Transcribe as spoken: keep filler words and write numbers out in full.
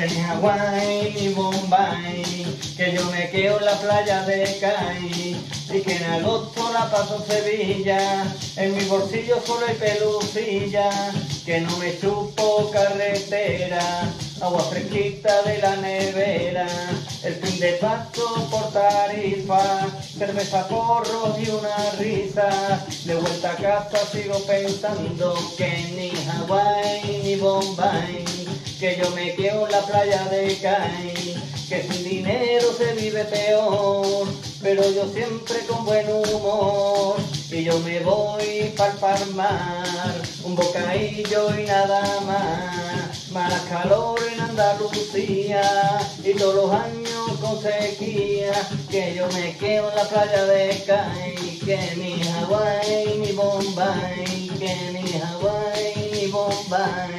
que ni Hawái ni Bombay, que yo me quedo en la playa de Cádiz y que en agosto la paso en Sevilla, en mi bolsillo solo hay pelucilla, que no me chupo carretera, agua fresquita de la nevera, el fin de paso por Tarifa, cerveza, porros y una risa, de vuelta a casa sigo pensando que ni Hawái ni Bombay, que yo me quedo en la playa de Cádiz, que sin dinero se vive peor, pero yo siempre con buen humor, y yo me voy pa'l palmar, un bocadillo y nada más, malas calores en Andalucía, y todos los años con sequía, que yo me quedo en la playa de Cádiz, que ni Hawái ni Bombay, que ni Hawái ni Bombay.